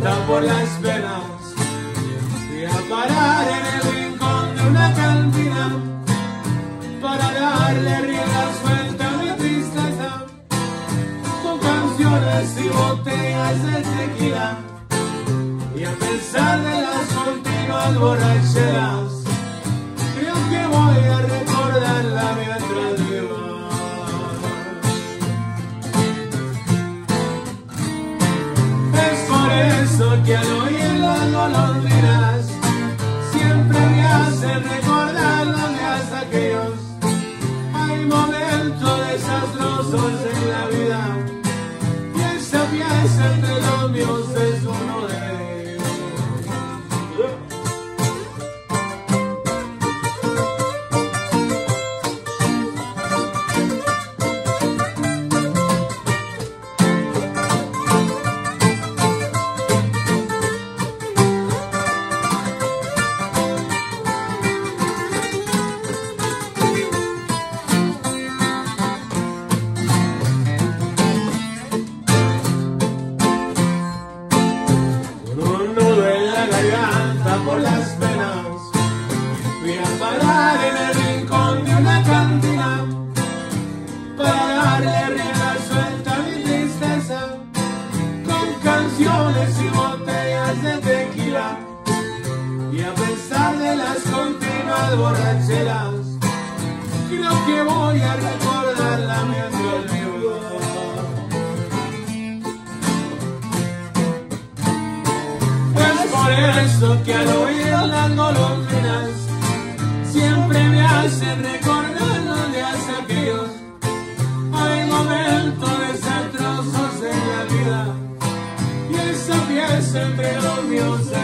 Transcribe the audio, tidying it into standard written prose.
garganta por las penas. Fui a parar en el rincón de una cantina para darle rienda suelta a mi tristeza, con canciones y botellas de tequila. Y a pesar de las continuas borracheras, creo que voy a recordarla mientras viva. Es por eso que al oír las golondrinas siempre me hacen recordar los días aquellos. Hay momentos desastrosos en la vida y esa pieza entre los míos es uno de ellos. Por las penas, fui a parar en el rincón de una cantina para darle rienda suelta a mi tristeza, con canciones y botellas de tequila. Y a pesar de las continuas borracheras, creo que voy a recordarla mientras vivo. Por eso que al oír las golondrinas siempre me hacen recordar los días aquellos. Hay momentos desastrosos en la vida y esa pieza entre los míos